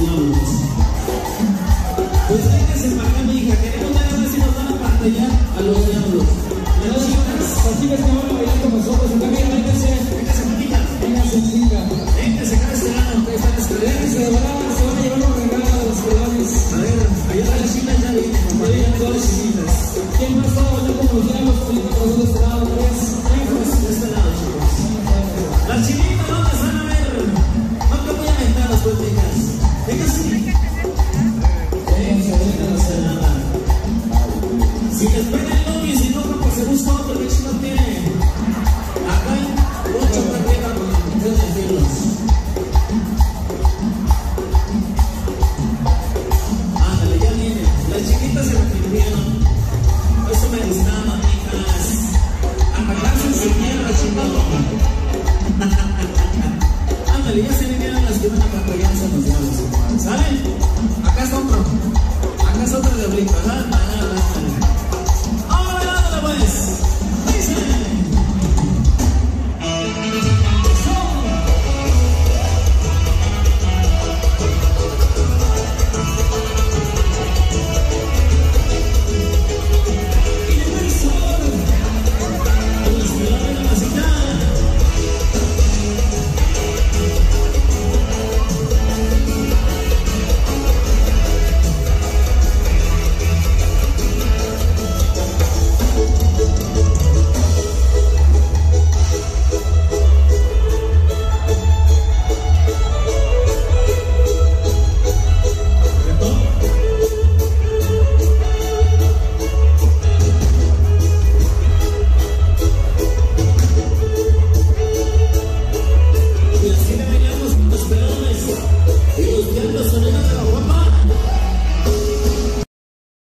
diablos. Pues véngase para acá, mi hija. Queremos ver a ver si nos van a pantallar a los diablos. Las chicas que van a bailar con nosotros. También véngase, chicas. Véngase, chica. Véngase acá de este lado. Véngase de verdad, se van a llevar los regalos de los pelones. A ver, allá las chicas ya vienen todas las chiquitas. ¿Quién más está bailando con los diablos? Ahorita por de este lado, tres. De este lado, chicos. Las chinitas, ¿dónde están? A ver. No te voy a aventar las puertas. Véngase. Véngase nada. Si les pega el novio y si no, pues se busca otro que no tiene. Acá hay 8 practican con decirlos. Ándale, ya viene. Las chiquitas se repitieron. Eso me gustaba, mijas. Apagarse en su mierda, chingado. Ándale, ya se vinieron las que van a apagarse a los diablos. ¿Saben?